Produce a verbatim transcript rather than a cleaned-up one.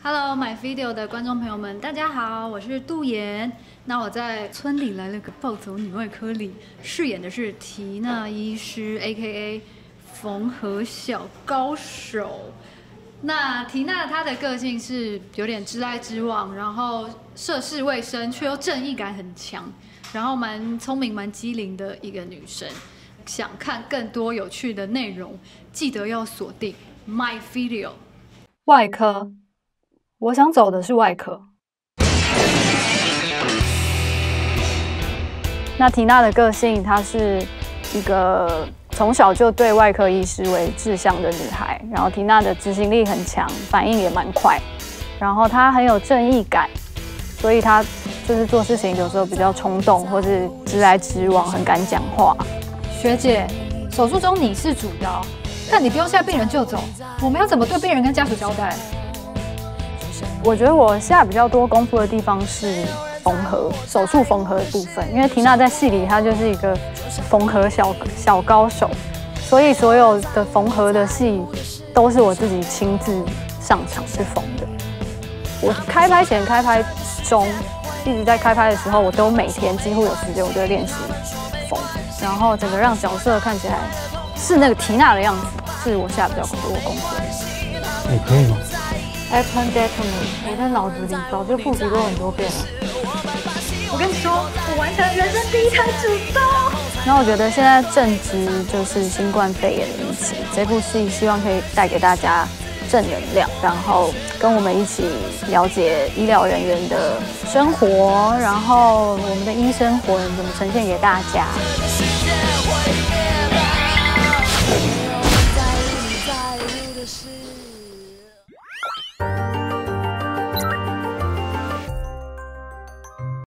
Hello， 买 video 的观众朋友们，大家好，我是杜妍。那我在村里来了个暴走女外科里，饰演的是缇娜医师 ，A K A 缝合小高手。那缇娜她的个性是有点直来直往，然后涉世未深，却又正义感很强，然后蛮聪明、蛮机灵的一个女生。想看更多有趣的内容，记得要锁定 My Video。 外科，我想走的是外科。那缇娜的个性，她是一个从小就对外科医师为志向的女孩，然后缇娜的执行力很强，反应也蛮快，然后她很有正义感，所以她就是做事情有时候比较冲动，或是直来直往，很敢讲话。 学姐，手术中你是主刀，但你不用下病人就走，我们要怎么对病人跟家属交代？ 我觉得我下比较多功夫的地方是缝合，手术缝合的部分，因为缇娜在戏里她就是一个缝合小小高手，所以所有的缝合的戏都是我自己亲自上场去缝的。我开拍前、开拍中，一直在开拍的时候，我都每天几乎有时间，我都会练习缝，然后整个让角色看起来是那个缇娜的样子，是我下比较多功夫的。 你可以吗？ Happen that to me， 我在脑子里早就复习过很多遍了。 我跟你说，我完成了人生第一台主刀。 然后我觉得现在正值就是新冠肺炎的疫情，这部戏希望可以带给大家正能量，然后跟我们一起了解医疗人员的生活，然后我们的医生魂怎么呈现给大家。